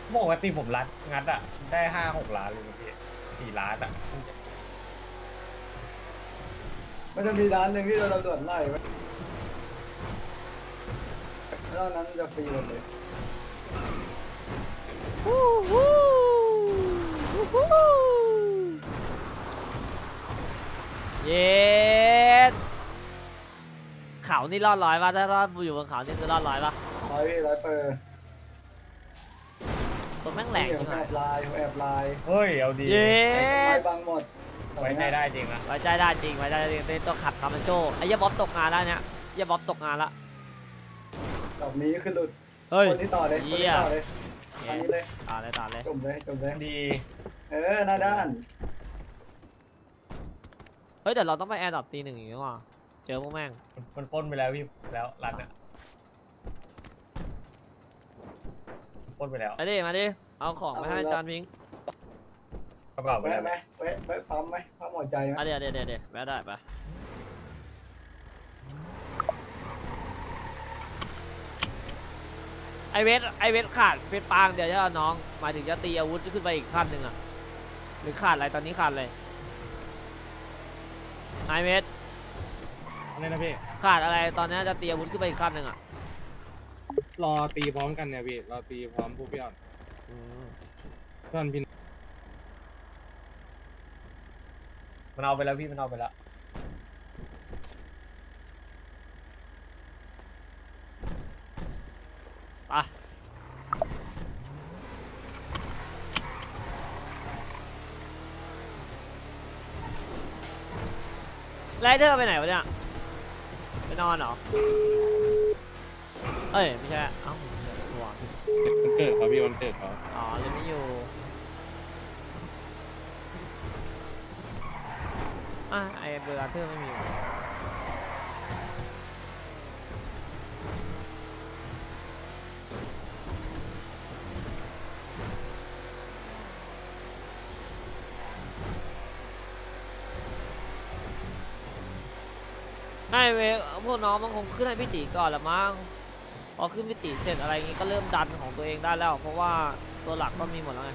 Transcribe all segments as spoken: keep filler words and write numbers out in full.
ปกติผมรัดงัดอ่ะได้ห้าหกล้านเลยนะพี่สี่ล้านอ่ะมันจะมีร้านหนึ่งที่เราตำรวจไล่ไว้แล้วนั้นจะฟรีหมดเลยฮู้ฮู้ฮู้ฮู้เย็ดเขานี่รอดร้อยป่ะถ้ารอดอยู่บนเขานี่จะรอดร้อยป่ะร้อยพี่ร้อยเปอร์ตัวแม่งแหลกจริงแอบลายแอบลายเฮ้ยเอาดีเย็ไม้ดบังหมดไว้ใจได้จริงนะไว้ใจได้จริงไว้ใจได้จริงเป็นตัวขับคาร์มันโชไอ้เหี้ยบ๊อบตกงานแล้วเนี่ยเหี้ยบ๊อบตกงานละดอกนี้คือหลุดเฮ้ยคนที่ต่อเลยคนที่ต่อเลยอันนี้เลยตาเลยตาเลยจมเลยจมเลยดีเออหน้าด้านเฮ้ยเดี๋ยวเราต้องไปแอร์ดรอปตีหนึ่งอย่างงี้ว่ะเจอพวกแม่งมันปล้นไปแล้วพี่แล้วรัดอ่ะปล้นไปแล้วมาดิมาดิเอาของไปให้จานพิงกระเป๋าไปแล้แวะวไหมแวะแวะปั๊มไหมปั๊มหัวใจไหมอ่ะเดี๋ยวเดี๋ยวเดี๋ยวเดี๋ยวแวะได้ปะไอเวทไอเวทขาดเวทปางเดี๋ยวจะน้องหมายถึงจะตีอาวุธขึ้นไปอีกขั้นหนึ่งอะหรือขาดอะไรตอนนี้ขาดเลยไอเวทอะไรนะพี่ขาดอะไรตอนนี้จะตีอาวุธขึ้นไปอีกขั้นหนึ่งอะรอตีพร้อมกันเนี่ยพี่รอตีพร้อมพวกพี่อ่อนอืมเพื่อนพี่มันเอาไปแล้วพี่มันเอาไปแล้วไปไรเดอร์ไปไหนวะเนี่ยไปนอนเหรอเอ้ยไม่ใช่เอ้าเดี๋ยวตัววันเกิดเขาพี่วันเกิดเขาอ๋อเลยไม่อยู่อ่ะไอเบอร์เทอร์ไม่มีว่ะไอเวพวกน้องมันคงขึ้นให้พี่ตีก่อนละมั้งพอขึ้นพี่ตีเสร็จอะไรงี้ก็เริ่มดันของตัวเองได้แล้วเพราะว่าตัวหลักก็มีหมดแล้วไง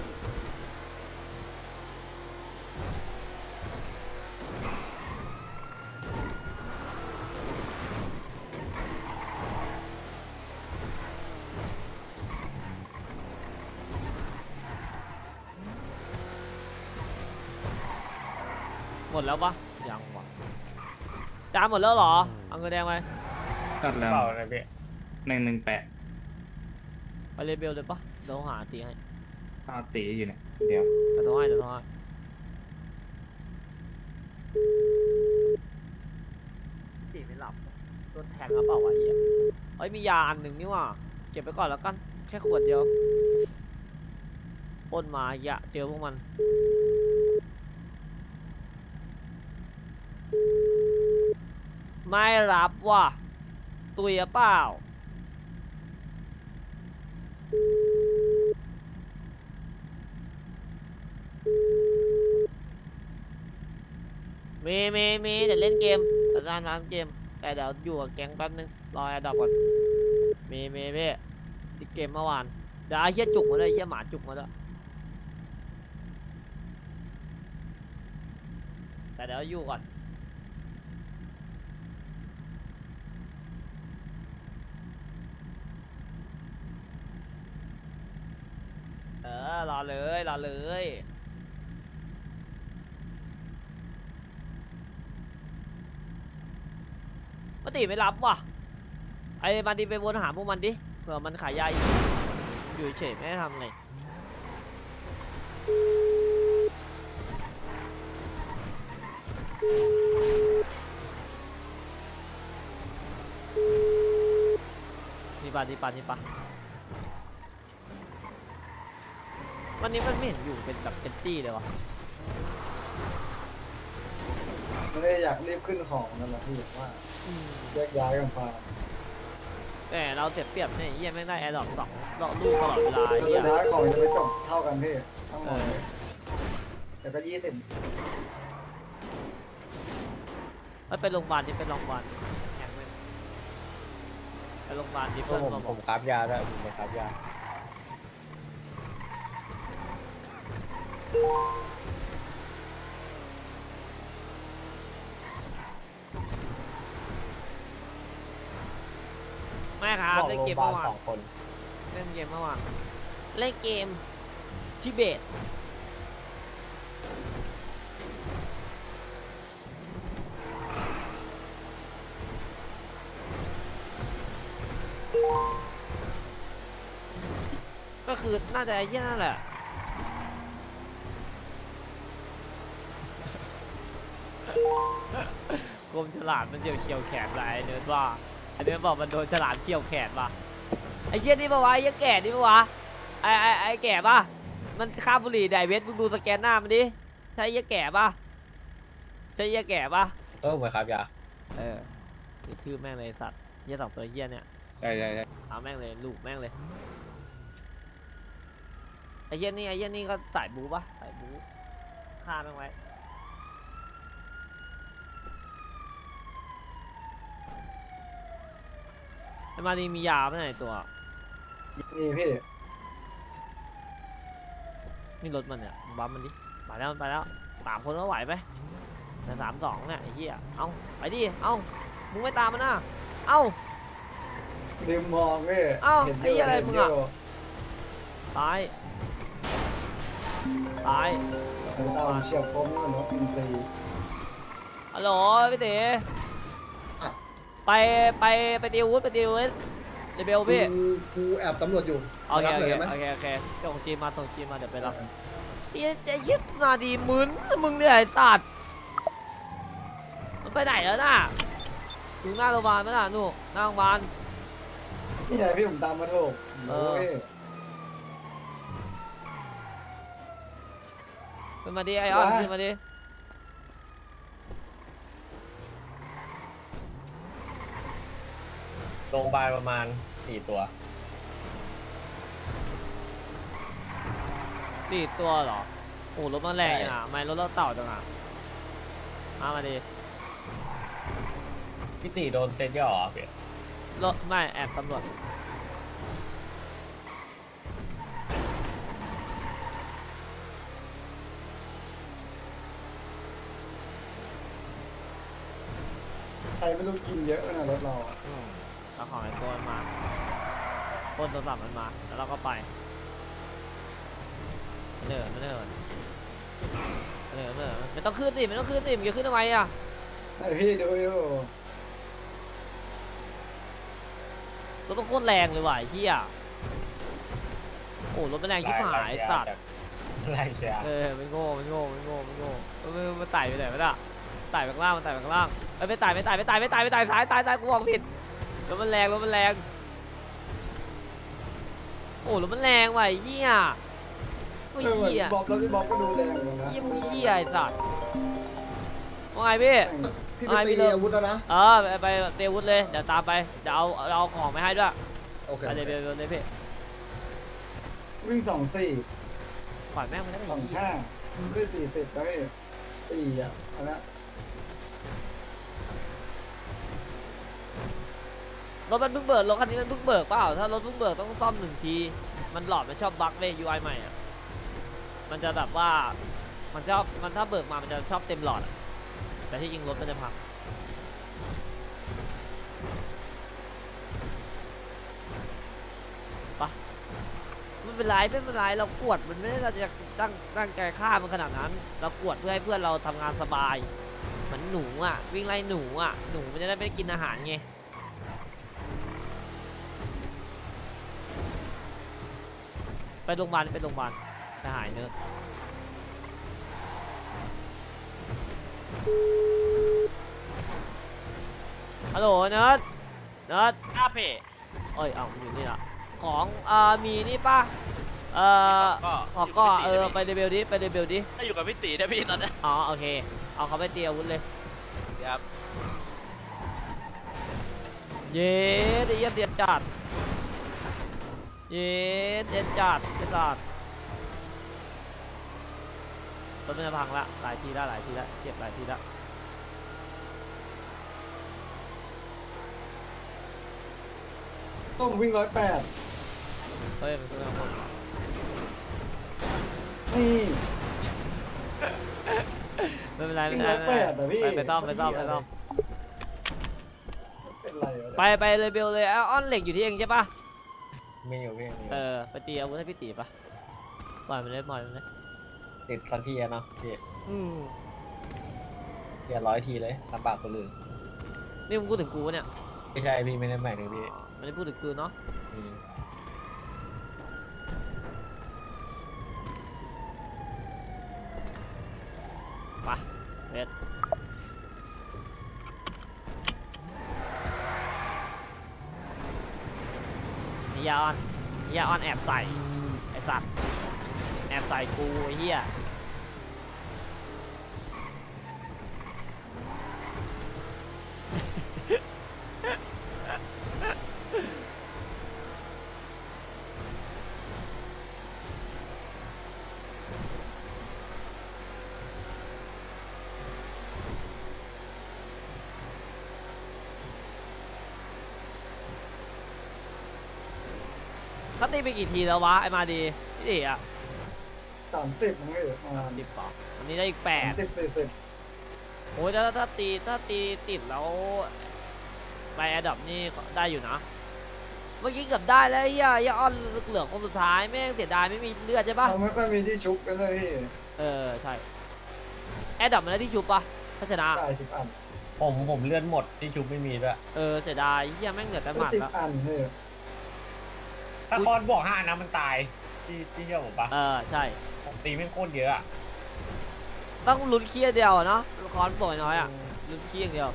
หมดแล้วปะยังวะจานหมดแล้วเหรอเอาเงินแดงไปตัดกระแล้วเป๋าอะไรพี่หนึ่งหนึ่งแปดไปเรเบลเลยปะเดี๋ยวหาตีให้ข้าวตีอยู่เนี่ยเดียวเดี๋ยวโทรให้เดี๋ยวโทรให้ตีไม่หลับโดนแทงหรือเปล่าวะไอ้เหี้ยเฮ้ยมียาอันหนึ่งนี่ว่ะเก็บไปก่อนแล้วกันแค่ขวดเดียวปล้นมาเยอะเจอพวกมันไม่รับว่ะตุยเปล่ามีมีมีเดี๋ยวเล่นเกมแต่ร้านร้านเกมแต่เดี๋ยวอยู่กับแก๊งแป๊บนึงรอแอดดอปก่อนมีมีพี่ที่เกมเมื่อวานเดี๋ยวไอ้เหี้ยจุกมาด้วยไอ้เหี้ยหมาจุกมาด้วยแต่เดี๋ยวอยู่ก่อนเออรอเลยรอเลยปกติไม่รับว่ะไอ้มันดิไปวนหาพวกมันดิเผื่อมันขายยาอีกอยู่เฉยไม่ได้ทำไงนี่ปะนี่ปะนี่ปะวันนี้มันไม่เห็นอยู่เป็นแบบเต็มที่เลยวะไม่ได้อยากรีบขึ้นของนั่นแหละพี่ว่าแยกย้ายกันฟาร์มแต่เราเสียเปรียบเนี่ยเยี่ยไม่ได้แอร์ดรอปสองเราลูกตลอดเวลาสุเยี่ยดท้ายของจะไปจบเท่ากันพี่ต้องมองเลยแต่ก็ยี่สิบไม่ไปโรงพยาบาลดิไปโรงพยาบาลแข่งเลยไปโรงพยาบาลดิเพื่อนผมมาบผอกมคราฟยาด้วยผมไปคราฟยาไม่ครับบอกเล่นโรงเกพมยาบาเมื่ลอวาสนองคนเล่นเกมเมื่อวานเล่นเกมทิเบตก็คือน่าจะไอ้เหี้ยนั่นแหละกรมฉลาดมันเจียวเฉียวแขนไรเนิร์ดว่าไอ้เนิร์ดบอกมันโดนฉลาดเฉียวแขนว่ะไอ้เชี่ยนี่ปะวะไอ้เหี้ยแก่นี่ปะวะไอ้ไอ้ไอ้แก่ปะมันฆ่าบุหรี่ไดเวทมึงดูสแกนหน้ามันดิใช่ไอ้เหี้ยแก่ปะใช่ไอ้เหี้ยแก่ปะเออเหมือนครับยาเออติดชื่อแม่งเลยสัตว์เหี้ยสองตัวเหี้ยเนี่ยใช่ใช่ใช่เอาแม่งเลยลูกแม่งเลยไอ้เหี้ยนี่ไอ้เหี้ยนี่ก็สายบูปะสายบูฆ่าแม่งไว้ไอ้มาดีมียาไหมไหนตัวนี่พี่นี่รถมันเนี่ยมึงบัมมันดิไปแล้วไปแล้วสามคนก็ไหวไหมแต่สามสองเนี่ยไอ้เหี้ยเอาไปดิเอามึงไม่ตามมันนะเอาลืมมองพี่เอ้าเห็นไอ้เหี้ยอะไรเห็นมึงยู่อะ ตายตายสายตาผมเฉียบคมนี่มันรถอินซีย์ฮัลโหลพี่เต๋ไปไปไปดีวุฒไปดีวุฒเรเบลพี่กูกูแอบตำรวจอยู่โอเครับโอหน่อยเคได้ไหมโอเคโอเคเจ้าของจีนมาส่งจีนมาเดี๋ยวไปรับเฮียจะยึดนาดีมึนมึงเนี่ยไอ้สัตว์มันไปไหนแล้วน่ะถึงหน้าโรงพยาบาลไหมล่ะหนูหน้าโรงพยาบาลนี่ไงพี่ผมตามมาถูกเอโอ้อยขึ้นมาดิไอออนขึ้นมาดิโรงพยาบาลประมาณสี่ตัวสี่ตัวเหรอโอ้รถมันแรงอ่ะไม่รถเราเต่าจังอ่ะมามาดิพี่ตีโดนเซ็ตย่อเหรอเพี่ยรถไม่แอบตำรวจใครไม่รู้กินเยอะนะรถเราอะอืมเอาของไอ้ตัวมันมาปล้นโทรศัพท์มันมาแล้วเราก็ไปไม่เนินไม่เนินไม่เนินไม่เนินไม่ต้องขึ้นสิไม่ต้องขึ้นสิมึงจะขึ้นทำไมอ่ะไอพี่ดูอยู่รถต้องโคตรแรงเลยว่ะไอ้เหี้ยโอ้รถมันแรงชิบหายสัตว์ไรเชียเออมันโง่มันโง่มันโง่มันโง่มันมันมันไต่ไปไหนไม่ได้ไต่ไปข้างล่างมันไต่ไปข้างล่างเอ้ยไม่ไต่ไม่ไต่ไม่ไต่ไม่ไต่ไม่ไต่ตายตายตายกูบอกผิดรถมันแรงรถมันแรงโอ้รถมันแรงว่ะไอ้เหี้ยโอ้ยเออเหมือนเหี้ยบ๊อบแล้วพี่บ๊อบก็ดูแรงอยู่นะเหี้ยมึงเหี้ยไอ้สัตว์ว่าไงพี่พี่อ่าไปพี่ตีเลิกอาวุธแล้วนะเออไปไปเตรียมอาวุธเลยเดี๋ยวตามไปเดี๋ยวเอาเอาของไปให้ด้วยโอเคไปเลยไปเลยเลยพี่วิ่งสองสี่ขวัญแม่งมันได้ไปสองยี่ห้าได้สี่สิบแล้วพี่สี่อ่ะอันนั้นรถมันเพิ่งเบิกรถคันนี้มันเพิ่งเบิกเปล่าถ้ารถเพิ่งเบิกต้องซ่อมหนึ่งทีมันหลอดมันชอบบั๊กเว้ย ยู ไอ ใหม่อ่ะมันจะแบบว่ามันชอบมันถ้าเบิกมามันจะชอบเต็มหลอดอะแต่ที่จริงรถมันจะพังปะไม่เป็นไรไม่เป็นไรเรากวดมันไม่ได้เราจะตั้งตั้งใจฆ่ามันขนาดนั้น เรากวดเพื่อให้เพื่อนเราทำงานสบายเหมือนหนูอ่ะวิ่งไล่หนูอ่ะหนูมันจะได้ไม่กินอาหารไงไปโรงพยาบาลไปโรงพยาบาลไปหายเนื้อฮัลโหลเนิร์ดเนิร์ดอาเพเอ้ย เอาอยู่นี่ละของเอ่อมีนี่ป่ะ เอ่อก็ขอก็เออ ไปเดบิวดิ ไปเดบิวดิถ้าอยู่กับพี่ตีนะพี่ตอนนี้อ๋อ โอเค เอาเขาไปเตรียมอาวุธเลยครับเย้เดียดเดียดจัด เย้เดียดจัดเดียดจัดรถมันจะพังละ หลายทีละหลายทีละเจ็บหลายทีละต้มวิ่งร้อยแปดเฮ้ย มันคืออะไรนี่ไม่เป็นไรไม่วิ่งเป็นร้ไรอยแปดแต่พี่ไปไปต้อมไปต้อมไปต้อมเป็นไรวะไปไปเลยเบลเลยอ้อนเหล็กอยู่ที่เองใช่ปะมีอยู่พี่มีอเอยู่ อไปตีอาวุธให้พี่ตีปะปล่อยมันเลยปล่อยมันเลยติดสักทีอะเนาะพี่อืมเกียร์ร้อยทีเลยลำบากคนอื่นนี่มึงพูดถึงกูเนี่ยไม่ใช่พี่ไม่ได้หมายถึงพี่ไม่ได้พูดถึงกูเนาะอืมไปเบสนี่ยาออนนี่ยาออนแอบใส่ไอสัตว์แอบใส่กูไอ้เหี้ยเขาตีไปกี่ทีแล้ววะไอ้มาดีพี่ดิอ่ะสามสิบมั้งพี่ประมาณสิบป่ะวันนี้ได้อีกแปสาดมสิบสี่สิบโอ้ยถ้าถ้าตีถ้าตีติดแล้วไปแอดดับนี่ได้อยู่นะ เมื่อกี้เกือบได้แล้วเฮียยาอ้อนเหลืองคนสุดท้ายแม่งเสียดายไม่มีเลือดใช่ปะเราไม่ค่อยมีที่ชุบกันเลยพี่เออใช่แอดดับมันได้ที่ชุบปะถ้าชนะจ่ายสิบอันผมผมเลื่อนหมดที่ชุบไม่มีด้วยเออเสียดายเฮียแม่งเหลือแต่หมัดสิบแล้วอันพี่ถ้าคอนบอกห้านะมันตายที่ที่เชื่อผมปะเออใช่ผมตีไม่งโคตรเยอะอะต้องลุ้นเคียเดียวอะเนาะคอนปล่อยน้อยอ่ะลุ้นเคียอย่างเดียว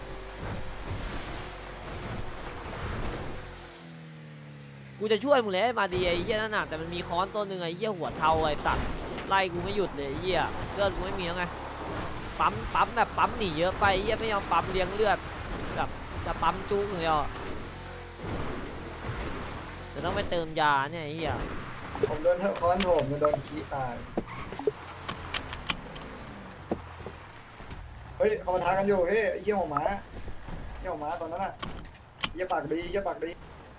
กูจะช่วยมึงเลยมาดีไอ้เหี้ยนั่นน่ะแต่มันมีค้อนตัวหนึ่งไอ้เหี้ยหัวเทาไอ้สัตว์ไล่กูไม่หยุดเลยไอ้เหี้ยเลือดกูไม่มีแล้วไงปั๊มปั๊มแบบปั๊มหนีเยอะไปไอ้เหี้ยไม่ยอมปั๊มเลี้ยงเลือดแบบจะปั๊มจุกอย่างเดียวเดี๋ยวต้องไปเติมยาเนี่ยไอ้เหี้ยผมโดนค้อนโถมจะโดนขี้ตายเฮ้ยเขามาท้ากันอยู่เฮ้ยไอ้เยี่ยหัวหมาเยี่ยหัวหมาตอนนั้นอ่ะเยี่ยปากดีเยี่ยปากดี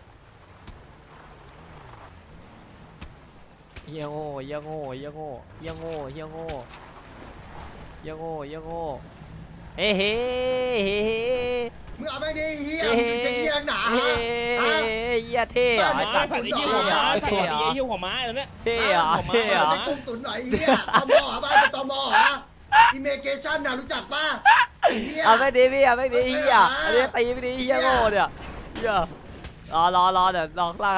เหี้ยโง่เหี้ยโง่เหี้ยโง่เหี้ยโง่เหี้ยโง่เหี้ยโง่เหี้ยโง่เฮ้เฮ้เฮ้เฮ้มึงเอาไปดิเฮียมึงเช็คเฮียหนาเฮ้ฮะเหี้ยเท่เหรอไอ้สัตว์บ้านเท่ผมเหรอต่อเท่เหรอไอ้เหี้ยหัวไม้แล้วเนี่ยเท่เหรอเท่เหรอบ้านในกรุงตุนหน่อยเฮียตมอบ้านเป็นตมอฮะอิเมเกชันน่ะรู้จักป่ะเฮียเอาไม่ดีพี่เอาไม่ดีเหี้ยอันนี้ตีไม่ดีเหี้ยโง่เนี่ยเหี้ยรอรอรอเดี๋ยวลองลากให้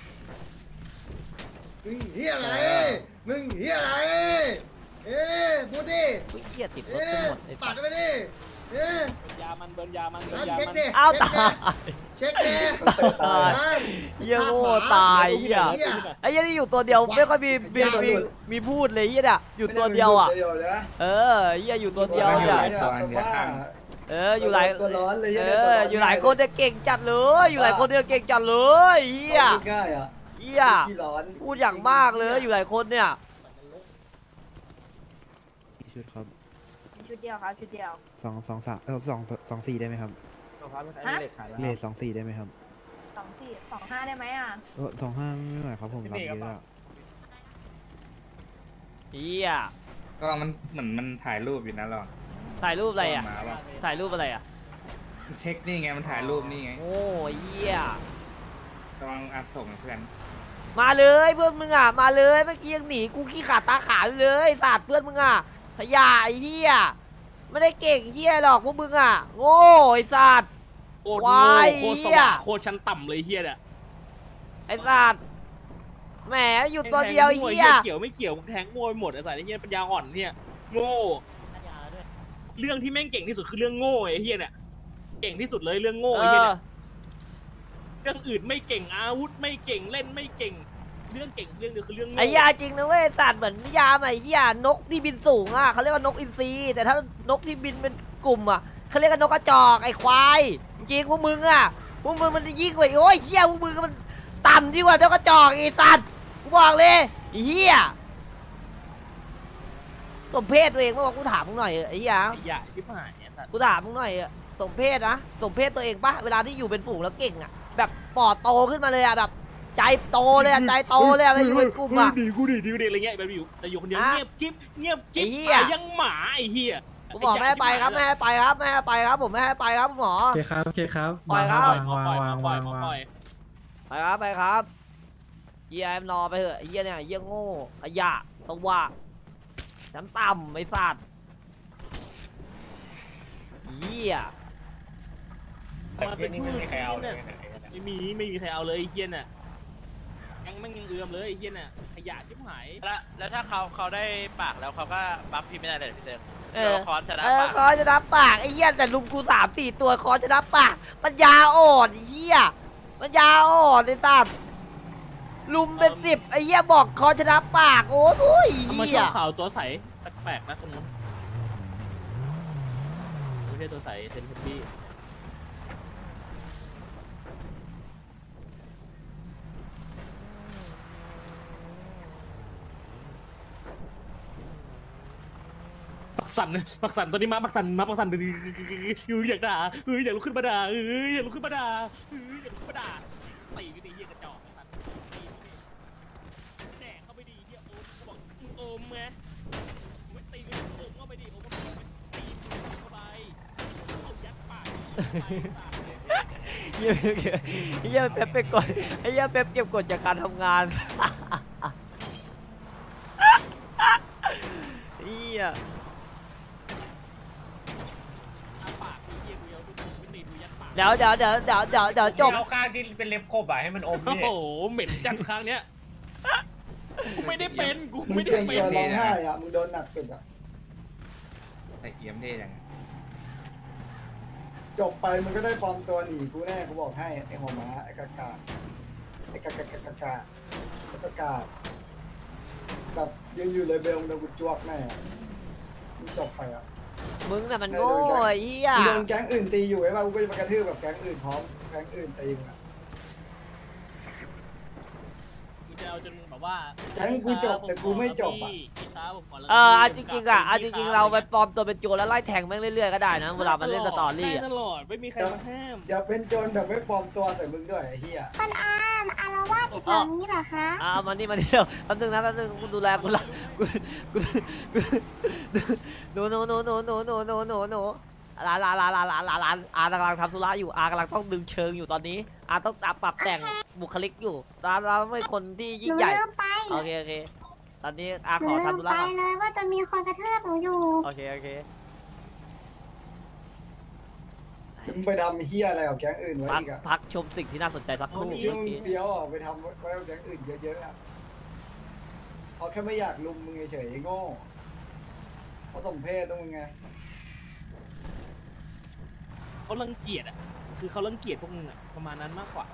มึงเฮียอะไรมึงเฮียอะไรเอ๊ะพูดดิเหี้ยติดรถเอ๊กันะหมดไอ้ปาสัดตว์ไปดิเอ๊ะเบิร์นยามันเบิร์นยามันเบิร์นงั้นยาเช็คมันดิเอาตายเช็คดิตายฮะเหี้ยโง่ตายเหี้ยไอ้เหี้ยนี่อยู่ตัวเดียวไม่ค่อยมีมีมีมีพูดเลยเหี้ยเนี่ยอยู่ตัวเดียวอ่ะเดียวนะเออเหี้ยอยู่ตัวเดียวเนี่ยว่าเอออยู่หลายตัวร้อนเลยเอออยู่หลายคนเนี่ยเก่งจัดเลยอยู่หลายคนเนี่ยเก่งจัดเลยเหี้ยง่ายอ่ะเหี้ยขี้ร้อนพูดอย่างมากเลยอยู่หลายคนเนี่ยชุดครับชุดเดียวครับชุดเดียวสองสองสามเออสองสองสี่ได้ไหมครับฮะเลทสองสี่ได้ไหมครับสองสี่สองห้าได้ไหมอ่ะเออสองห้าไม่ไหวครับผมรับเยอะอะเหี้ยก็มันเหมือนมันถ่ายรูปอยู่นะเราถ่ายรูปอะไรอ่ะมาป่ะถ่ายรูปอะไรอ่ะเช็คนี่ไงมันถ่ายรูปนี่ไงโอ้ยเหี้ยกำลังอัดส่งให้เพื่อนมาเลยเพื่อนมึงอ่ะมาเลยเมื่อกี้ยังหนีกูขี้ขาดตาขาวอยู่เลยสัตว์เพื่อนมึงอ่ะขยะไอ้เหี้ยไม่ได้เก่งเหี้ยหรอกพวกมึงอ่ะโง่ไอ้สัตว์โคตรวาโง่ยโคตรสเหี้ยว่างโคตรชั้นต่ำเลยเฮียเนี่ยไอ้สัตว์แหมอยู่ตัวเดียวไอ้แทงเหี้ยมั่วเกี่ยวไม่เกี่ยวแทงโง่ไปหมดไอ้สายไอ้เฮียปัญญาอ่อนเนี่ยโง่เรื่องที่แม่งเก่งที่สุดคือเรื่องโง่ไอ้เฮียเนี่ยเก่งที่สุดเลยเรื่องโง่เอไอ้เฮียอเนี่ยเรื่องอื่นไม่เก่งอาวุธไม่เก่งเล่นไม่เก่งเรื่องเก่งเรื่องเดียวคือเรื่องโง่ไอ้ยาจริงนะเว้ยสัตว์เหมือนนิยามไอ้เหี้ยนกที่บินสูงอ่ะเขาเรียกว่านกอินทรีแต่ถ้านกที่บินเป็นกลุ่มอ่ะเขาเรียกว่านกกระจอกไอ้ควายจริงๆพวกมึงอ่ะพวกมึงมันยิ่งกว่าโอ้ยเหี้ยพวกมึงมันต่ำยิ่งกว่านกกระจอกไอ้สัตว์กูบอกเลยไอ้เหี้ยสมเพศตัวเองเมื่อวานกูถามมึงหน่อยไอ้เหี้ยไอ้ยะชิบหายเนี่ยสัตว์กูถามมึงหน่อยสมเพศนะสมเพศตัวเองปะเวลาที่อยู่เป็นฝูงแล้วเก่งอ่ะแบบปอดโตขึ้นมาเลยอ่ะแบบใจโตเลยอ่ะใจโตเลยอ่ะไม่อยู่เป็นกลุ่มอ่ะดีกูดีดีกูดีอะไรเงี้ยแบบอยู่แต่อยู่คนเดียวอ่ะเงียบกิ๊บเงียบกิ๊บไอ้เหี้ยตายยังหมาไอ้เฮียคุณหมอไม่ให้ไปครับไม่ให้ไปครับไม่ให้ไปครับผมไม่ให้ไปครับคุณหมอโอเคครับโอเคครับปล่อยครับวางวางวางวางปล่อยไปครับไปครับเฮียรอไปเถอะไอ้เฮียเนี่ยเฮียโง่ขยะตัวชั้นต่ำไอ้สัตว์เฮียแต่ที่นี่ไม่มีใครเอาเลยนะไม่มีไม่มีใครเอาเลยไอ้เฮียน่ะยังไม่ยังเอือมเลยไอ้เฮียน่ะขยะชิบหายแล้วแล้วถ้าเขาเขาได้ปากแล้วเขาก็บัฟพี่ไม่ได้เลยพี่เซมเอเดี๋อยวคอนชนะเออปากคอจะนับปากไอ้เหี้ยแต่ลุมกูสามสี่ตัวคอจะนับปากมันยาอ่อนไอ้เหี้ยมันยาอ่อนไอ้สัตว์ลุมเป็นสิบไอ้เหี้ยบอกคอจะนับปากโอ้ยโอ้ยทำไมเหี้ช่ยวงข่าวตัวใสแปลกๆนะตรงนู้นไม่ใช่ตัวใสเซนเทนบี้ปักสันปักสันตอนนี้มาปักสันมาปักสันดูอยู่อยากด่าเฮ้ยอยากลุกขึ้นมาด่าเฮ้ยอยากลุกขึ้นมาด่าเฮ้ยอยากลุกขึ้นมาด่าตีกันดีเหี้ยกระจอกปักสันตีแดกเข้าไปดีเหี้ยโอมเขาบอกมึงโอมไงไม่ตีกันโอมเข้าไปดีโอมเข้าไปตีเข้าไปเอายัดปากไปสาดเลยเหี้ยเหี้ยเป๊ปไปกดไอ้เหี้ยเป๊ปเก็บกดจากการทำงานเหี้ยปากเหี้ยกูเอาไปตีกูยัดปากเดี๋ยวเดี๋ยวเดี๋ยวเดี๋ยวเดี๋ยวเดี๋ยวจบเอาข้างที่เป็นเล็บขบอ่ะให้มันอมโอ้นี่โหเหม็นจัดครั้งเนี้ยกูไม่ได้เป็นกูมึงไม่ได้เก่งเป็เกินนร้องไห้อ่ะมึงโดนหนักสุดอ่ะใส่เกียมเท่ยังจบไปมึงก็ได้ปลอมตัวหนีกูแน่กูบอกให้ไอ้หัวม้าไอ้กากาไอ้กากากากากาไอ้กากาแบบยืนอยู่เลยเบลมึงโดนกูจวกแน่มึงจบไปอ่ะมึงน่ะมันโง่ไอ้เหี้ยมึงโดนแก๊งอื่นตีอยู่ไอ้บ้ากูก็จะมากระทืบแบบแก๊งอื่นพร้อมแก๊งอื่นตีมึงอ่ะกูจะเอาจนแบบว่าแก๊งกูจบแต่กูไม่จบอ่ะพี่ครับผมขอละเออเอาจริงๆอ่ะเอาจริงๆเราไปปลอมตัวเป็นโจรแล้วไล่แทงแม่งเรื่อยๆก็ได้นะเวลามันเล่นสตอรี่ได้อ่ะตลอดไม่มีใครมาห้ามอย่าเป็นโจรแบบไม่ปลอมตัวใส่มึงด้วยไอ้เหี้ยมันอามอารวาสอยู่แถวนี้เหรอคะอ่ามานี่มานี่เดี๋ยวแป๊บนึงนะแป๊บนึงกูดูแลกูละกูกูหนูหนูหนูหนูหนูหนูหนูหนูหนูลาลาลาลาลาลาลาอากำลังทำธุระอยู่อากำลังต้องดึงเชิงอยู่ตอนนี้อาต้องปรับแต่งบุคลิกอยู่ตาเราไม่คนที่หยิ่นูงใหญ่ลืมไปโอเคโอเคตอนนี้อาหนูขอลืมทำธุระไปก่อนเลยว่าจะมีคนกระทืบหนูอยู่โอเคโอเคมึงไปทำเหี้ยอะไรกับแก๊งอื่นไว้พักอีกอ่ะพักชมสิ่งที่น่าสนใจสักครู่ชื่อมึโอง เคเฟี้ยวอ่ะไปทำไว้กับแก๊งอื่นเยอะๆอ่ะเขาแค่ไม่อยากลุมมึงเฉยๆไอ้โง่เขาสมเพศต้องมึงไงเขารังเกียจอ่ะคือเขารังเกียจพวกมึงอ่ะประมาณนั้นมากกว่า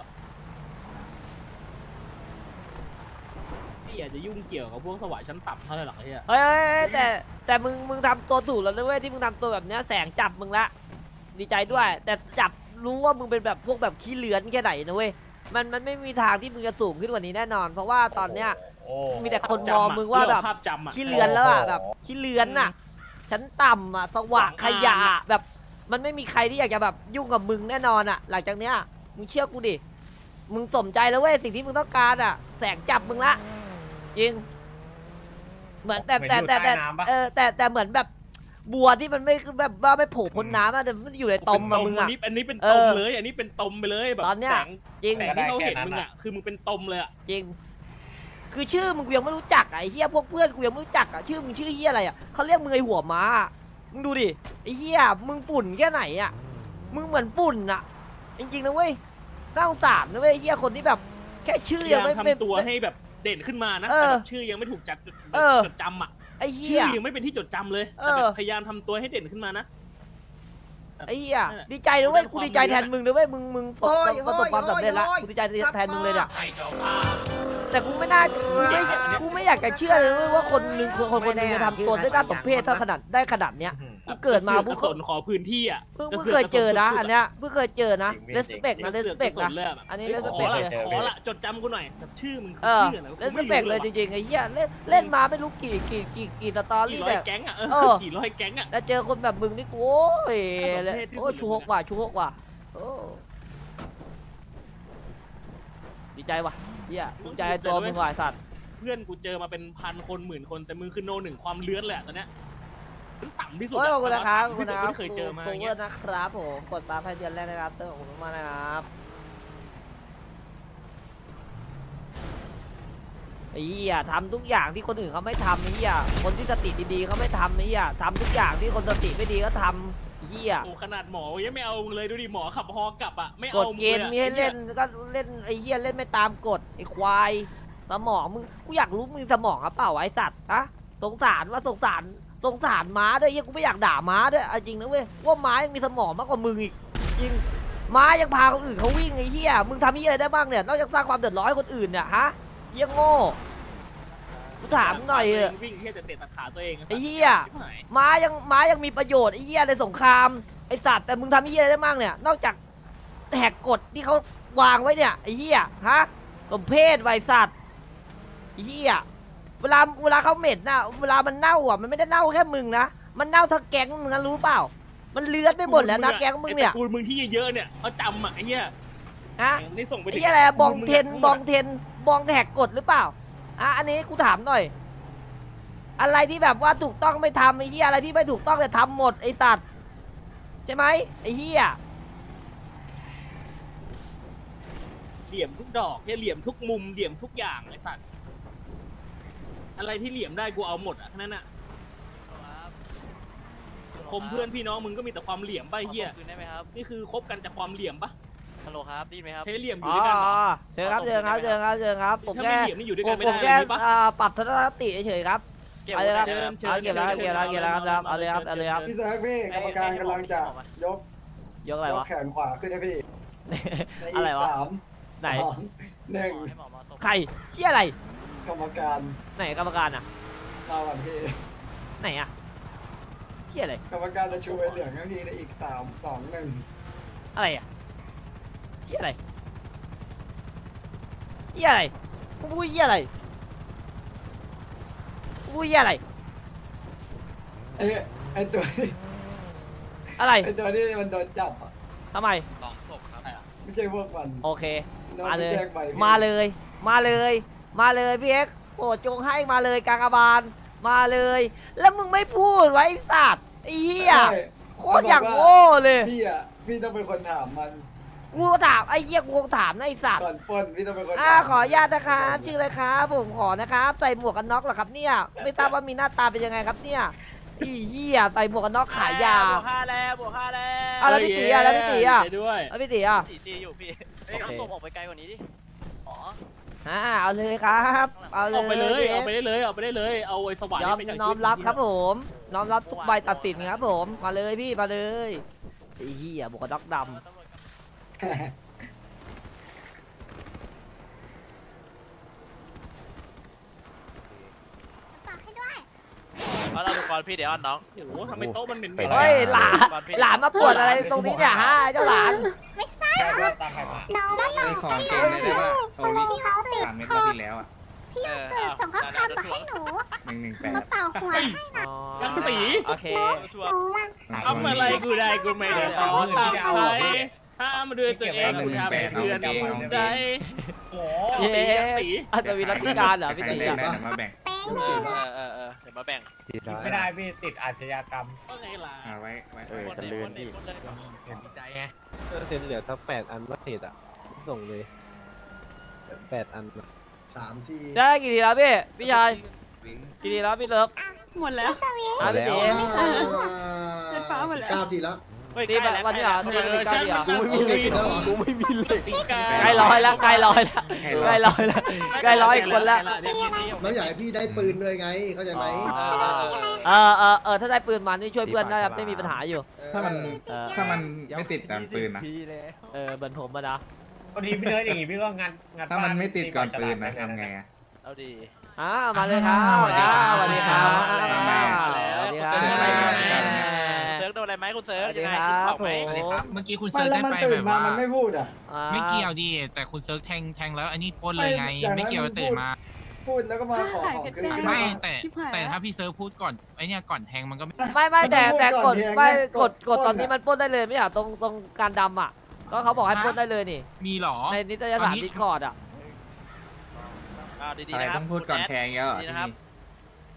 ที่อยากจะยุ่งเกี่ยวกับพวกสวายชั้นต่ำเท่าไหร่หรอกไอ้เหี้ยเฮ้ยเฮ้ยเฮ้ยแต่แต่มึงมึงทำตัวถูกแล้วนะเว้ยที่มึงทำตัวแบบเนี้ยแสงจับมึงละดีใจด้วย แต่จับรู้ว่ามึงเป็นแบบพวกแบบขี้เลือนแค่ไหนนะเว้ยมันมันไม่มีทางที่มึงจะสูงขึ้นกว่านี้แน่นอน เพราะว่าตอนเนี้ยโอ้มีแต่คนมองมึงว่าแบบภาพจำอ่ะขี้เลือนแล้วอ่ะแบบขี้เลือนน่ะชั้นต่ำอ่ะสว่างขยะอะแบบมันไม่มีใครที่อยากจะแบบยุ่งกับมึงแน่นอนอ่ะ หลังจากเนี้ยมึงเชื่อกูดิมึงสมใจแล้วเว้ยสิ่งที่มึงต้องการอ่ะ แสงจับมึงละจริง เหมือนแต่แต่แต่แต่เออแต่แต่เหมือนแบบบัวที่มันไม่แบบว่าไม่โผล่พ้นน้ำอะแต่มันอยู่ในตมอะมึงอัอะนนี้อันนี้เป็นเอตมอเลย อันนี้เป็นตมไปเลยแบบตอนเนี้ยแสงจริงแสงที่เขาเห็นมึงอ่ะคือมึงเป็นตมเลยอ่ะจริง คือชื่อมึงกูยังไม่รู้จักอะไอ้เฮียพวกเพื่อนกูยังไม่รู้จักอะชื่อมึงชื่อเฮียอะไรอะเขาเรียกมึงไอหัวม้าอะมึงดูดิไอ้เฮียมึงฝุ่นแค่ไหนอะมึงเหมือนฝุ่นอะจริงๆนะเว้ยน่าสงสารนะเว้ยไอ้เฮียคนที่แบบแค่ชื่อพยัยาง ยามไม่ไม่ทำตัวให้แบบเด่นขึ้นมานะเอแต่อแบบชื่อยังไม่ถูกจัดเออจดจำอ่ะไอ้เฮีชื่อย ยังไม่เป็นที่จดจำเลยเอแต่อแบบพยายามทำตัวให้เด่นขึ้นมานะไอ้เหี้ยนั่นแหละดีใจนะเว้ยมันเป็นกูดีใจความแทนมึงนะเว้ยมึงมึงประสบประสบความสำเร็จละกูดีใจแทนมึงเลยเนี่ยแต่กูไม่น่ากูไม่กูไม่อยากจะเชื่อเลยเว้ยว่าคนหนึ่งคนคนคนหนึงจะทำตัวได้น่าสมเพชเท่าขนาดได้ขนาดเนี้ยกูเกิดมาเสืเพิ่อกงกระสนขอพื้นที่อ่ะเพิ่งกระเพิ่งสืเคยเจอนะกรสอันเนี้ยเพิ่งเคยเจอนะ respect นะกระเสือกก respect ระสนะนเลยอะแบบอันนี้เฮ้ย respect ขอละเลยขอละจดจำกูหน่อยแบบชื่อมึงคือเออชื่ออะไรวะกูไม่ respect เลยจริงๆไอ้เหี้ยเล่นเล่นมาไม่รู้กี่กี่กี่กี่สตอกี่รี่ร้อแต่ยแก๊งอ่ะเอเอออกี่ร้อยแก๊งอ่ะแล้วเจอคนแบบมึงนี่กูโอ้ยประเภทที่สุดโอ้ยชูหกว่ะชูหกว่ะโอ้ดีใจว่ะเหี้ยภูมิใจในตัวมึงว่ะไอ้สัตว์เพื่อนกูเจอมาเป็นพันคนหมื่นคนแต่มึงคือโนหนึ่งความเลื้อนแหละตอนเนี้ยต่ำที่สุดโอ้ยขอบคุณนะครับขอบที่คุณสุดนะครับที่เคยเจอมาโคอย่างเวเงี้อย ร์นะครับผมกดตามให้เดือนแรกนะครับเติมขอบคุณมากนะครับไอ้เหี้ยทำทุกอย่างที่คนอื่นเขาไม่ทำไอ้เหี้ยคนที่สติดีๆเขาไม่ทำไอ้เหี้ยทำทุกอย่างที่คนสติไม่ดีก็ทำไอ้เหี้ยโอ้ขนาดหมอยังไม่เอามึงเลยดูดิหมอขับฮอกลับอ่ะไม่กเอาฎมึงเกเลยณฑ์อะมีให้เล่นก็เล่นไอ้เหี้ยเล่นไม่ตามกฎไอ้ควายสมองมึงกูอยากรู้มึงสมองหรือเปล่าวะไอ้สัตว์ฮะสงสารว่าสงสารสงสารม้าด้วยเหี้ยกูไม่อยากด่าม้าด้วยเอาจริงนะเว้ยว่าม้ายังมีสมองมากกว่ามึงอีกจริงม้ายังพาคนอื่นเขาวิ่งไอ้เหี้ยมึงทำเหี้ยอะไรได้บ้างเนี่ยนอกจากสร้างความเดือดร้อนให้คนอื่นเนี่ยฮะเหี้ยโง่กูถามหน่อยเถอะวิ่งแค่จะเตะตัดขาตัวเองไอ้เหี้ย ม้ายังม้ายังมีประโยชน์ไอ้เหี้ยในสงครามไอ้สัตว์แต่มึงทำไอ้เหี้ยอะไรได้บ้างเนี่ยนอกจากแหกกฎที่เขาวางไว้เนี่ยไอ้เหี้ยฮะสมเพศไวสัตว์ไอ้เหี้ยเวลาเวลาเขาเหม็ดนะเวลามันเน่าอ่ะมันไม่ได้เน่าแค่มึงนะมันเน่าทั้งแก๊งมึงนะรู้เปล่ามันเลือดไปหมดแล้วนะแก๊งมึงเนี่ยกูมึงที่เยอะๆเนี่ยเอาจำอ่ะไอ้เหี้ยฮะนี่ส่งไปไอ้เหี้ยอะไรบองเทนบองเทนบองแหกกฎหรือเปล่าอ่ะอันนี้กูถามหน่อยอะไรที่แบบว่าถูกต้องไม่ทำไอ้เหี้ยอะไรที่ไม่ถูกต้องเนี่ยทำหมดไอ้ตัดใช่ไหมไอ้เหี้ยเหลี่ยมทุกดอกเนี่ยเหลี่ยมทุกมุมเหลี่ยมทุกอย่างไอ้สัตว์อะไรที่เหลี่ยมได้กูเอาหมดอ่ะนั่นอ่ะคมเพื่อนพี่น้องมึงก็มีแต่ความเหลี่ยมป่ะไอ้เหี้ยคืนได้ไหมครับนี่คือคบกันจากความเหลี่ยมป่ะฮัลโหลครับได้ยินไหมครับใช้เหลี่ยมออ๋ยู่อด้วยกันเหรอเจอครับเจอครับเจอครับเจอครับผมถ้าแค่ไม่เหลี่ยมนี่อยู่ด้วยผกันมไม่ผมได้แค่เลยป่ะอ่าปรับทัศนคติเฉยๆครับเก็บเอาเลยครับไว้เชิญเอาเก็บแล้วเชิญเก็บแล้วเก็บแล้วเชิญเอาเลยครับเอาเลยครับพี่เซิร์ฟพี่กรรมการกำลังจะยกยกอะไรยกวะแขนขวาขึ้นให้พี่ในอีอะไรกวะสามไหนสองหนึ่งให้หมอมาส่งใครที่อะไรกรรมการไหนกรรมการอ่ะมาวันพี่ไหนอ่ะที่อะไรกรรมการจะชูไอ้เหลืองให้พี่ในอีกสามสองหนึ่งอะไรอ่ะที่อะไรที่อะไรกูพูดที่อะไรกูพูดที่อะไรไอ้ไอ้ตัวที่อะไรไอ้ตัวที่มันโดนจับอ่ะทำไมสองศพครับไม่ใช่พวกมันโอเคโดนมาเลยแจ้งใบพี่มาเลย มาเลย มาเลยพี่เอ็กซ์โปรดจงให้มาเลยกากบาลมาเลย แล้วมึงไม่พูดไว้ไอ้สัตว์ไอ้เหี้ยใช่โคตรอย่างโง่เลยพี่อ่ะพี่ต้องเป็นคนถามมันกูถามไอ้เหี้ยกูถามนะไอ้สัตว์ก่อนปล้นพี่ต้องเป็นคนอ่าถามขออนุญาตนะครับชื่ออะไรครับผมขอนะครับใส่หมวกกันน็อกเหรอครับเนี่ยไม่ทราบว่ามีหน้าตาเป็นยังไงครับเนี่ยไอ้เหี้ยใส่หมวกกันน็อกขายยาบวกห้าแล้วบวกห้าแล้วอ่ะแล้วพี่ตีอ่ะแล้วพี่ตีอ่ะไปด้วยแล้วพี่ตีอ่ะตีตีอยู่พี่เฮ้ยโอเคเอาศพออกไปไกลกว่านี้ดิอ๋ออ่าเอาเลยครับเอาเลออกไปเลยพี่อเอ็อกกไปซ์ได้เลยออกไปได้เลยเอาไอ้สว่านยอมไปจากน้อมรับครับผมน้อมรับทุกใบตัดสินครับผมมาเลยพี่มาเลยไอ้เหี้ยหมวกกันน็อกดำฝากให้ด้วยเอาเราดูก่อนพี่เดี๋ยวอ้อนน้องโอ้โหทำไมโต๊ะมันเหม็นเฮ้ยหลานหลานมาปวดอะไรตรงนี้เนี่ยฮะเจ้าหลานไม่ใช่แค่เดินตามใครมาน้องไม่อยู่ขอเกงเลยได้ป่ะเอาลิพี่เขาติดสามเม็ดรอบที่แล้วอ่ะพี่เอาสื่อส่งข้อความมาให้หนูหนึ่งหนึ่งแปดมาเป่าหัวให้หน่อยอ๋อยังตีโอเคหนูว่าทำอะไรกูได้กูไม่ได้ขอตามใครห้ามมาด้วยตัวเองกูทำให้เพื่อนดีใจโอ้เย้อาจจะมีรัติการเหรอพี่ใครตีเล่นอ่ะได้เดี๋ยวมาแบ่งเป็นเออเออเออเดี๋ยวมาแบ่งไม่ได้พี่ติดอาชญากรรมก็ไงล่ะเอาไว้ไว้เออกันเลือนพี่ดีใจไงเซ็นเหลือสักแปดอันว่าเศษอ่ะ ส่งเลยแปดอันสามทีได้กี่ทีแล้วพี่พี่ชายกี่ทีแล้วพี่เลิฟหมดแล้วอ่ะพี่ตีไฟฟ้าหมดแล้วเก้าทีแล้วเฮ้ยตีใกล้แบบแล้ววันนี้เหรอเอตีอกันฉันเหรอมันตัดสินเลยกูไม่มีเลยตีกาใกล้ร้อยแล้วใกล้ร้อยแล้วใกล้ร้อยแล้วใกล้ร้อยคนแล้วน้องอยากให้พี่ได้ปืนเลยไง เข้าใจไหมเออเออเออถ้าได้ปืนมานี่ช่วยเพื่อนได้ครับไม่มีปัญหาอยู่ถ้ามันเออถ้ามันไม่ติดก่อนปืนนะเออเหมือนผมอะนะพอดีพี่เนิร์ดอย่างงี้พี่ก็งัดงัดถ้ามันไม่ติดก่อนปืนนะตีทำไงอ่ะเอาดีอ่ามาเลยครับสวัสดีครับสวัสดีครับมาแล้วสวัสดีครับเซิร์ฟโดนอะไรไหมคุณเซิร์ฟสวัสดียังไงครัคิดบของไหมผมเมื่อกี้คุณไม่เซิร์ชแล้วได้มันไปตื่แบนบมาว่ามันไม่พูดอ่ะไม่เกี่ยวดิแต่คุณเซิร์ชแทงแทงแล้วอันนี้ปล้นเลยไงไม่อย่างนั้นไม่เกี่ยวกับตื่นมาพูดแล้วก็มาขอของคืนไม่แต่แต่ถ้าพี่เซิร์ชพูดก่อนไอเนี่ยก่อนแทงมันก็ไม่ไม่ไม่แต่แต่กดไม่ไม่พูกดดก่อนกดตอนนี้มันปล้นได้เลยไม่ใช่เหรอตรงตรงการดำอ่ะก็เขาบอกให้ปล้นได้เลยนี่มีหรอในนิตยสารดิสคอร์ดอ่ะอ่าดีอะๆไรนะครับต้องพูดก่อนแทงเยอะดีนะครับ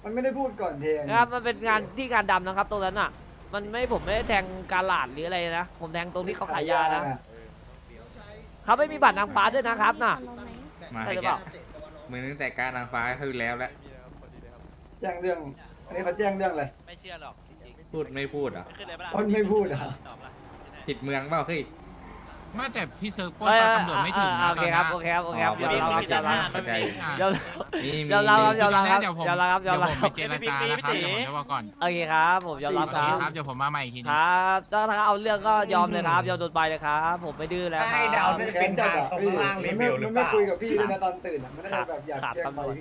มันไม่ได้พูดก่อนแทงนะครับมันเป็นงานที่การดำนะครับตรงนั้นอ่ะ มันไม่ผมไม่ได้แทงการหลาดหรืออะไรนะผมแทงตรงที่เขาขายยานะเขาไม่มีบัตรนางฟ้าด้วยนะครับน่ะมาใช่ให้หรือแกเปล่ามือตั้งแต่การนางฟ้าคือแล้วแหละแจ้งเรื่อง อันนี้เขาแจ้งเรื่องอะไรไม่เชื่อหรอกจริงพูดไม่พูดอ่ะๆไม่ขึ้นเลยปะล่ะมันไม่พูดอ่ะตอบละผิดเมืองเปล่าเฮ้ยไม่แต่พี่เซิร์ฟปล้นเอ้ยตอนตำรวจไม่ถึงอ่านะโอเคครับโอเคครับโอเคครับอ๋อยอมรับครับยอมรับเข้าใจยอมมีมียอมรับครับยอมรับครับเดี๋ยวผมยอมรับครับยเดี๋อยวมรับผมไปเจรจานะครับเดี๋ยวผมจะบอกก่อนโอเคครับผมยอมรับโอคเครับครับเดี๋ยวผมมาใหม่อีกทีหนึคงรับถ้าถ้าเอาเรื่องก็ยอมเลยครับยอมโดนใบเลยครับผมไม่ดื้อแล้วครัให้เดาบน่าจะเป็นทางตรงข้างล่างเลมันเวไม่ลหรืมัอน เปไม่ล่าคุยกับพี่เลยนะตอนตื่นอ่ะมันน่าจะแบบอยากขาดแจ้งตำไปรวจ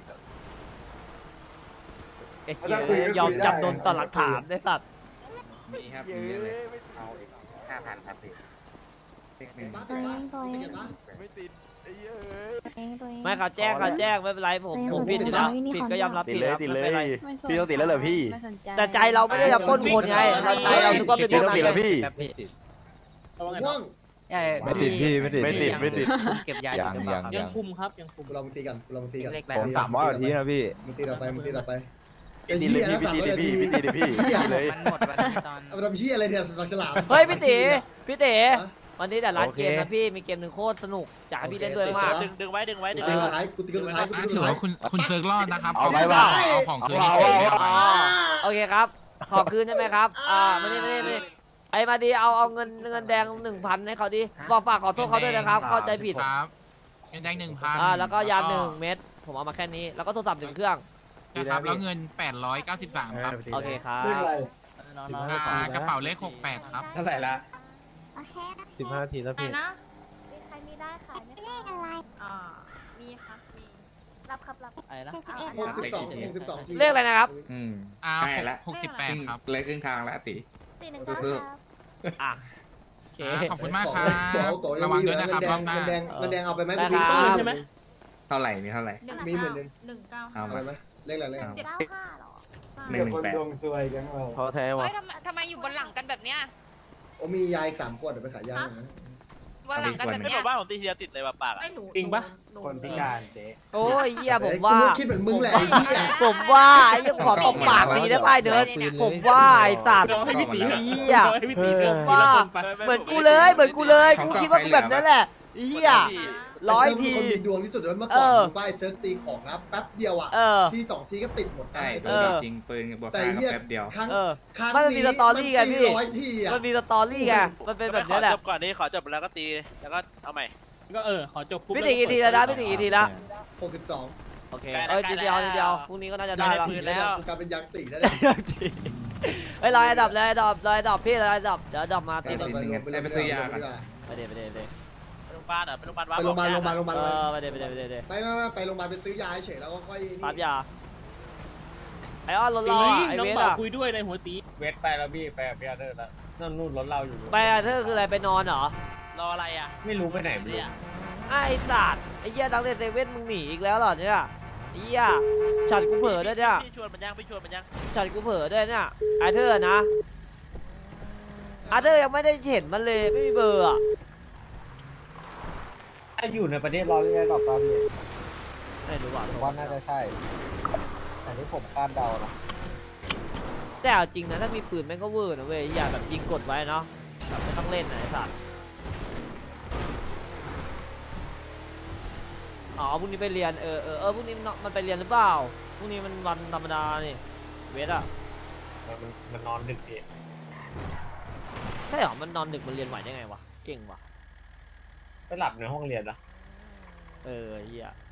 ไอ้ถ้าคุยก็คุยยอมได้จับโดนต่อหลักฐานได้สัตว์มีครับมีเลยเอาอีกห้าพันครับพี่เด็กหนึ่งตัวเองตัวเองไม่ติดไอ้เหี้ยตัวเองตัวเองไม่เขาแจ้งเขาแจ้งไม่เป็นไรผมผมผิดอยู่แล้วผิดก็ยอมรับผิดครับไม่เป็นไรไม่สนพี่ต้องติดแล้วเหรอพี่ไม่สนใจแต่ใจเราไม่ได้จะปล้นคนไงเราใจเราคิดว่าเป็นพี่พวกต้องนั้นติดแล้วไงพี่ง่วงไม่ติดพี่ไม่ติดไม่ติดไม่ติดเก็บยายังยังยังคุมครับยังคุมเรามาตีกันเรามาตีกันเล็กๆผมสามร้อยกว่าทีนะพี่มึงตีเราไปมึงตีเราไปพี่ตีเลยพี่ตีเลยพี่พี่ตีเลยพี่ตีเลยมันหมดวันจอนเอาไปทำเชี่ยอะไรเนี่ยสักฉลามเฮ้ยพี่ตีพี่ตีวันนี้แต่ร้านเกมนะพี่มีเกมหนึ่งโคตรสนุกอยากให้พี่เล่นด้วยมากดึงดึงไว้ดึงไว้ดึงตีไว้สุดท้ายกูตีสุดท้ายกูตีอ่ะสุถืดอท้ายว่าคุณคุณเซิร์ฟรอดนะครับเอาไว้ว่าเอาของคืนเอาให้เอาเรียบร้อยอ๋อโอเคครับ ขอคืนใช่ไหมครับ อ่าไม่ได้ไม่ได้ไม่ได้ไอ้มาดีเอาเอาเงินเงินแดงหนึ่งพันให้เขาดิบอกฝากขอโทษเขาด้วยนะครับ เข้าใจผิดครับเงินแดงหนึ่งพันอ่าแล้วก็ยาหนึ่งเม็ดผมเอามาแค่นี้แล้วก็โทรศัพท์หนึ่งเครื่องนะครับแล้วเงินแปดร้อยเก้าสิบสามครับโอเคครับเรื่องอะไรอ่ากระเป๋าเลขหกแปดครับเท่าไหร่ละโอเคสิบห้าทีแล้วพี่นะมีใครมีได้ขายไหมเลขอะไรอ่ามีครับมีรับครับรับอะไรนะหกสิบสองหกสิบสองทีเลขอะไรนะครับอืมอ่าใกล้ละหกสิบแปดครับเลยครึ่งทางแล้วติสี่หนึ่งเก้าสู้ครับอ่ะโอเคอ่าขอบคุณมากครับเอาตัวระวังด้วยนะครับเงิรอบหน้าเงินแดงเงินแดงเอาไปไหมได้ครับกูใช่ไหมเท่าไหร่มีเท่าไหร่มีหมื่นหนึ่งหนึ่งเก้าเอาเอามาไปไหมเลขอะไรเลขอะไรเก้าห้าหรอใช่หนึ่งเดี๋ยวคนดวงซวยแกันเราท้อแท้วะเฮ้ยทำไมทำไมอยู่บนหลังกันแบบเนี้ยโอ้มียายสามขวดเดี๋ยวไปขายยาหน่อยนะบนหลังกันแบบไม่เนี้บยอกว่าผมตีทีเดียวติดเลยว่ะปากอ่ะไม่หนูจริงปะหนูคนพิการเจ๊โอ้ยเหี้ยผมเฮ้ยว่ากูคิดเหมือนมึงแหละไอ้เหี้ยผมว่าไอ้เรื่องขอตบปากดีได้ป่ะเดินผมว่าไอ้สัตว์เราให้พี่ตีเหี้ยเราให้พี่ตีเลือกว่าทีละคนไปเหมือนกูเลยเหมือนกูเลยกูคิดว่ากูแบบนั้นแหละเหี้ยร้อยทีคนมีดวงที่สุดแล้วเมื่อก่อนเออมึงป้ายเซิร์ฟตีของนะแป๊บเดียวอ่ะเออทีสองทีก็ติดหมดนะใช่ไอ้ปืเซิร์ฟนอะจริงปืนบวกแต่ค่าไอ้เหี้ยแป๊บเดียวครั้งเออครั้งมันมีสตอรี่ไงมันตีพี่ร้อยทีอ่ะมันมีสตอรี่ไงมันเป็นแบบนี้แหละขอจบก่อนนี่ขอจบแล้วก็ตีแล้วก็เอาใหม่ก็เออขอจบปุ๊บพี่ตีกี่ทีแล้วนะพี่ตีกี่ทีแล้วหกสิบสองโอเคเอ้ยทีเดียวทีเดียวพรุ่งนี้ก็น่าจะได้แล้วทีแล้วกูกลายเป็นยักษ์ตีแล้วเนี่ยเฮ้ยรอยดับเลยดับรอยดับพี่รอยดับเดี๋ยวดับมาตีไปไปไปไปซื้อยาก่อนไปเดี๋ยวไปเดี๋ยวไปเดี๋ยวไปโรงพยาบาลเหรอไปโรงพยาบาลไปโรงพยาบาลโรงพยาบาลโรงพยาบาลเออไปเดี๋ยวไปเดี๋ยวไปเดี๋ยวไปไม่ไม่ไปโรงพยาบาลไปซื้อยาเฉยแล้วก็ค่อยนี่ปั๊บยาไอ้อ้อนรถตีเราอ่ะไอ้น้องเวสบ่าวอ่ะคุยด้วยในหัวตีเวทไปแล้วพี่ไปกับพี่อาร์เธอร์แล้วนั่นนู่นรถเราอยู่ไปอ่ะเธอคืออะไรไปนอนเหรอรออะไรอ่ะไม่รู้ไปไหนไม่รู้เนี่ยไอ้สัตว์ไอ้เหี้ยตั้งแต่เซเว่นมึงหนีอีกแล้วเหรอเนี่ยไอ้เหี้ยฉันกูเผลอด้วยเนี่ยพี่ชวนมันยังพี่ชวนมันยังฉันกูเผลอด้วยเนี่ยไอ้เธอนะไอ้เธอยังไม่ได้เห็นมันเลยไม่มีเบอร์อ่ะถ้าอยู่ในประเทศรอเรียกตอบตามพี่ไม่รู้อ่ะว่าน่าจะใช่แต่ที่ผมคาดเดานะแต่เอาจริงนะถ้ามีปืนแม่งก็เวอร์นะเว้ยอย่าแบบยิงกดไว้เนาะแบบไม่ต้องเล่นนะไอ้สัตว์อ๋อพรุ่งนี้ไปเรียนเออเออเออพรุ่งนี้มันไปเรียนหรือเปล่าพรุ่งนี้มันวันธรรมดานี่เวทอ่ะมันมันนอนดึกพี่ใช่เหรอมันนอนดึกมันเรียนไหวได้ไงวะเก่งวะไปหลับในห้องเรียนนะเออเฮีย